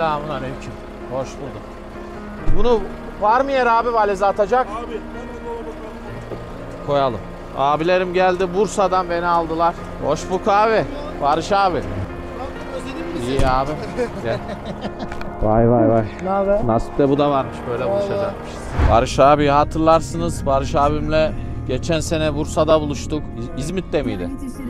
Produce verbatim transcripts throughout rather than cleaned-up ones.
Selamun aleyküm. Hoş bulduk. Bunu var mı yer abi valize atacak? Abi. Koyalım. Abilerim geldi Bursa'dan beni aldılar. Hoş bulduk abi. Barış abi. İyi abi. Gel. Vay vay vay. Ne haber? Nasip'te bu da varmış, böyle buluşacakmışız. Barış abi hatırlarsınız. Barış abimle geçen sene Bursa'da buluştuk. İz- İzmit'te miydi?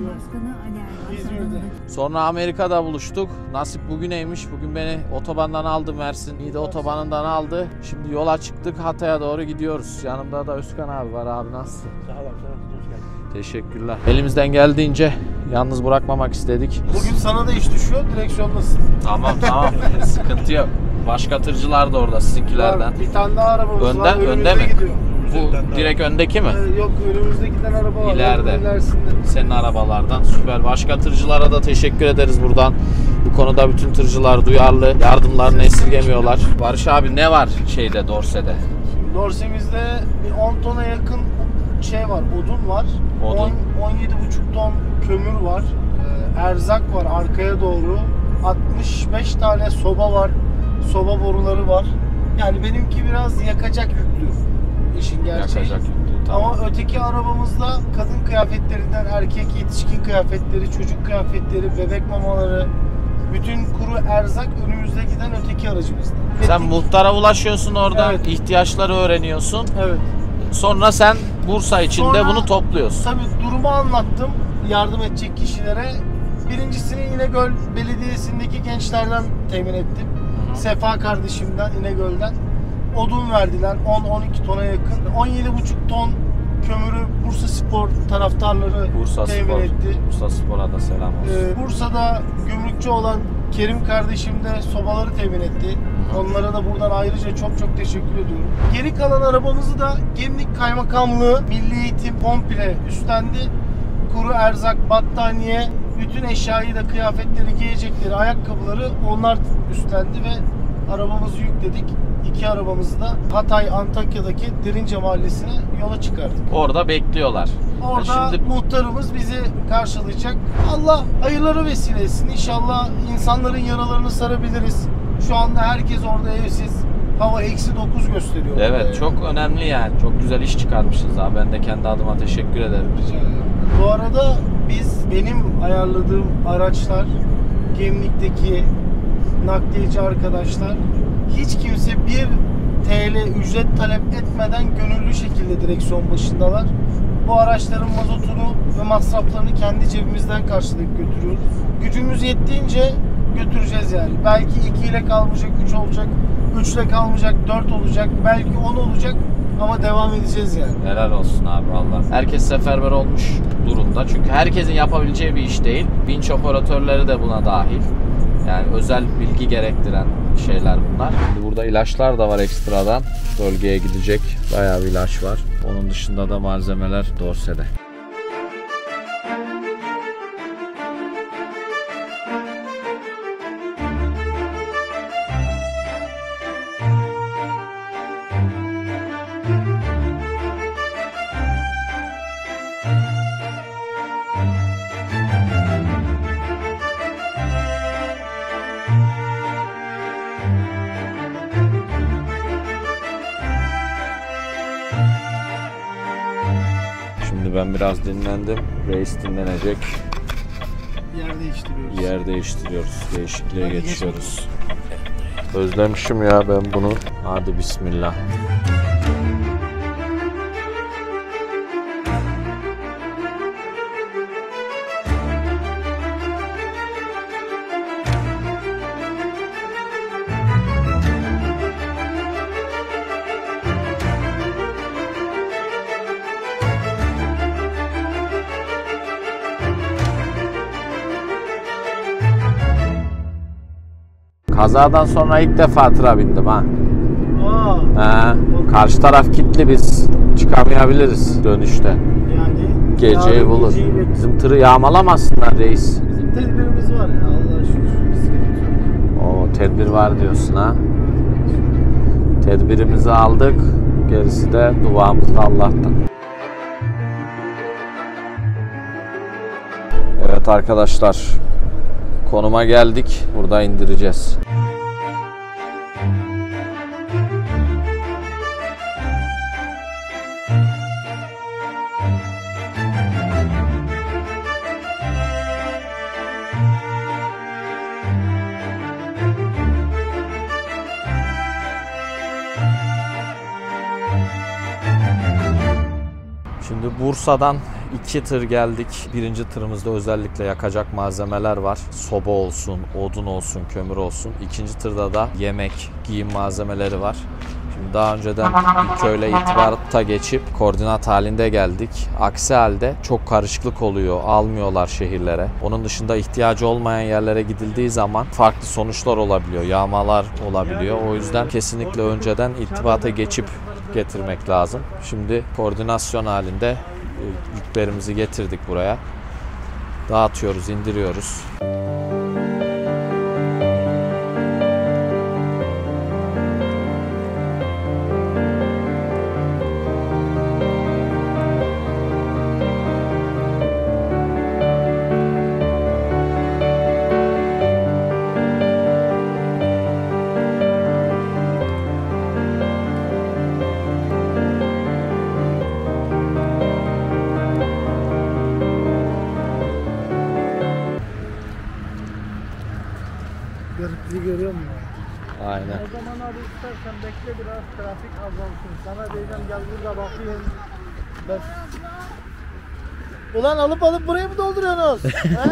İzmir'de. Sonra Amerika'da buluştuk. Nasip bugüneymiş. Bugün beni otobandan aldı Mersin. Niğde otobanından aldı. Şimdi yola çıktık. Hatay'a doğru gidiyoruz. Yanımda da Özkan abi var. Abi nasılsın? Sağ ol abi. Hoş geldin. Teşekkürler. Elimizden geldiğince yalnız bırakmamak istedik. Bugün sana da iş düşüyor, direksiyondasın. Tamam tamam. Sıkıntı yok. Başka tırcılar da orada sizinkilerden. Bir tane daha arabamız Önde- var. önde önümüzde mi? gidiyor. Bu direkt öndeki mi? Ee, yok, önümüzde giden araba var. İleride. İlerisinde. Senin arabalardan. Süper. Başka tırcılara da teşekkür ederiz buradan. Bu konuda bütün tırcılar duyarlı. Yardımlarını esirgemiyorlar. Barış abi ne var şeyde, Dorse'de? Dorsemizde bir on tona yakın şey var, odun var. Odun. on on yedi buçuk ton kömür var. Ee, erzak var arkaya doğru. altmış beş tane soba var. Soba boruları var. Yani benimki biraz yakacak yüklü. İşin gerçeği. Yakacak yüklü, tamam. Ama öteki arabamızda kadın kıyafetlerinden erkek yetişkin kıyafetleri, çocuk kıyafetleri, bebek mamaları, bütün kuru erzak önümüzde giden öteki aracımızda. Sen Ettik. muhtara ulaşıyorsun orada, Evet. ihtiyaçları öğreniyorsun. Evet. Sonra sen Bursa içinde Sonra- bunu topluyorsun. Tabii durumu anlattım yardım edecek kişilere. Birincisini İnegöl Belediyesi'ndeki gençlerden temin ettim. Hı hı. Sefa kardeşimden İnegöl'den. Odun verdiler on on iki tona yakın. on yedi buçuk ton kömürü Bursa Spor taraftarları Bursa temin Spor. etti. Bursa Spor'a da selam olsun. Ee, Bursa'da gümrükçü olan Kerim kardeşim de sobaları temin etti. Onlara da buradan ayrıca çok çok teşekkür ediyorum. Geri kalan arabamızı da Gemlik Kaymakamlığı Milli Eğitim komple üstlendi. Kuru erzak, battaniye, bütün eşyayı da kıyafetleri, giyecekleri, ayakkabıları onlar üstlendi ve arabamızı yükledik. İki arabamızı da Hatay Antakya'daki Derince Mahallesi'ne yola çıkardık. Orada bekliyorlar. Orada Şimdi muhtarımız bizi karşılayacak. Allah hayırlara vesile etsin. İnşallah insanların yaralarını sarabiliriz. Şu anda herkes orada evsiz. Hava eksi dokuz gösteriyor. evet, Ee, çok önemli yani. Çok güzel iş çıkarmışsınız abi. Ben de kendi adıma teşekkür ederim. Bu arada biz benim ayarladığım araçlar, Gemlik'teki nakliyeci arkadaşlar, hiç kimse bir T L ücret talep etmeden gönüllü şekilde direksiyon başındalar. Bu araçların mazotunu ve masraflarını kendi cebimizden karşılayıp götürüyoruz. Gücümüz yettiğince götüreceğiz yani. Belki iki ile kalmayacak, üç olacak, üç ile kalmayacak, dört olacak, belki on olacak ama devam edeceğiz yani. Helal olsun abi Allah. Herkes seferber olmuş durumda. Çünkü herkesin yapabileceği bir iş değil. Vinç operatörleri de buna dahil. Yani özel bilgi gerektiren şeyler bunlar. Şimdi burada ilaçlar da var ekstradan. Bölgeye gidecek bayağı bir ilaç var. Onun dışında da malzemeler Dorse'de. Şimdi ben biraz dinlendim. Reis dinlenecek. Yer değiştiriyoruz. Yer değiştiriyoruz. Değişikliğe Hadi geçiyoruz. Özlemişim ya ben bunu. Hadi bismillah. Kazadan sonra ilk defa tıra bindim ha. Aa, He, karşı taraf kilitli, biz çıkamayabiliriz dönüşte. yani Geceyi yarın bulur. geceyi bekliyoruz. Bizim tırı yağmalamasınlar reis. Bizim tedbirimiz var ya, Allah'a şükür. Biz O tedbir var diyorsun ha. Tedbirimizi aldık. Gerisi de duamız da Allah'tan. Evet arkadaşlar. Konuma geldik. Burada indireceğiz. Bursa'dan iki tır geldik. Birinci tırımızda özellikle yakacak malzemeler var. Soba olsun, odun olsun, kömür olsun. İkinci tırda da yemek, giyim malzemeleri var. Şimdi daha önceden bir köyle irtibata geçip koordinat halinde geldik. Aksi halde çok karışıklık oluyor. Almıyorlar şehirlere. Onun dışında ihtiyacı olmayan yerlere gidildiği zaman farklı sonuçlar olabiliyor. Yağmalar olabiliyor. O yüzden kesinlikle önceden irtibata geçip getirmek lazım. Şimdi koordinasyon halinde yüklerimizi getirdik buraya. Dağıtıyoruz, indiriyoruz. Garipli görüyor musun? Aynen. O zaman abi istersen bekle biraz trafik azalsın. Sana diyeceğim gel burada bakayım. Ben... Ulan alıp alıp burayı mı dolduruyorsunuz? He?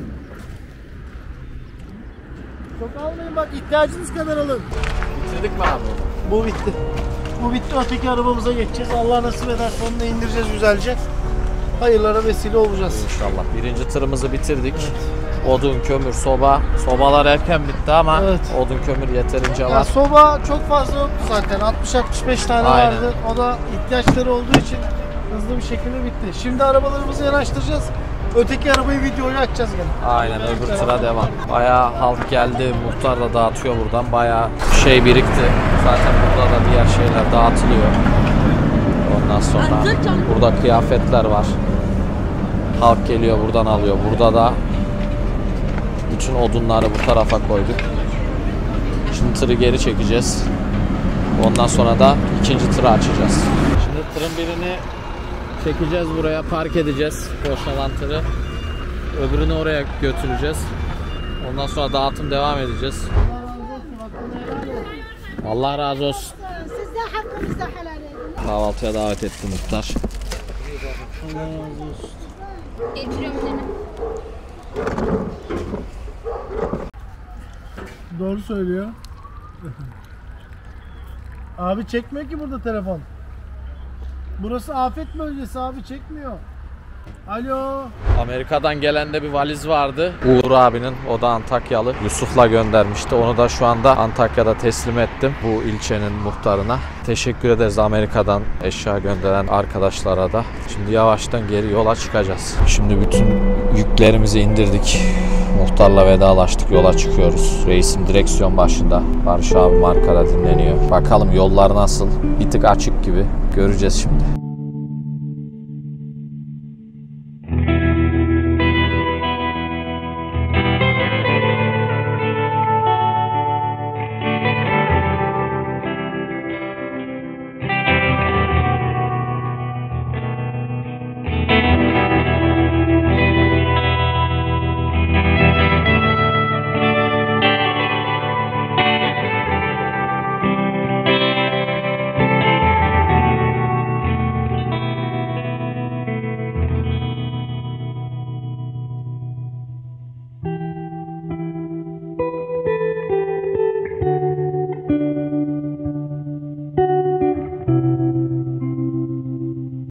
Çok almayın bak ihtiyacınız kadar alın. Bitirdik mi abi? Bu bitti. Bu bitti. Öteki arabamıza geçeceğiz. Allah nasip ederse onu da indireceğiz güzelce. Hayırlara vesile olacağız. İnşallah. Birinci tırımızı bitirdik. Odun, kömür, soba. Sobalar erken bitti ama Evet. odun, kömür yeterince var. Ya soba çok fazla yoktu zaten. altmış altmış beş tane Aynen. vardı. O da ihtiyaçları olduğu için hızlı bir şekilde bitti. Şimdi arabalarımızı yanaştıracağız. Öteki arabayı videoyu açacağız gene. Aynen, öbür sıra devam. Bayağı halk geldi. Muhtar da dağıtıyor buradan. Bayağı şey birikti. Zaten burada da diğer şeyler dağıtılıyor. Ondan sonra burada kıyafetler var. Halk geliyor buradan alıyor. Burada da bütün odunları bu tarafa koyduk. Şimdi tırı geri çekeceğiz. Ondan sonra da ikinci tırı açacağız. Şimdi tırın birini çekeceğiz buraya, park edeceğiz boşalan tırı. Öbürünü oraya götüreceğiz. Ondan sonra dağıtım devam edeceğiz. Allah razı olsun. Siz de hakkınızda helal edin. Kahvaltıya davet etti muhtar. Allah razı olsun. Getiriyorum seni. Doğru söylüyor. Abi çekmiyor ki burada telefon. Burası afet bölgesi abi, çekmiyor. Alo. Amerika'dan gelen de bir valiz vardı. Uğur abinin, o da Antakyalı. Yusuf'la göndermişti. Onu da şu anda Antakya'da teslim ettim bu ilçenin muhtarına. Teşekkür ederiz Amerika'dan eşya gönderen arkadaşlara da. Şimdi yavaştan geri yola çıkacağız. Şimdi bütün yüklerimizi indirdik. Muhtarla vedalaştık, yola çıkıyoruz. Reisim direksiyon başında. Barış abim arkada dinleniyor. Bakalım yollar nasıl? Bir tık açık gibi. Göreceğiz şimdi.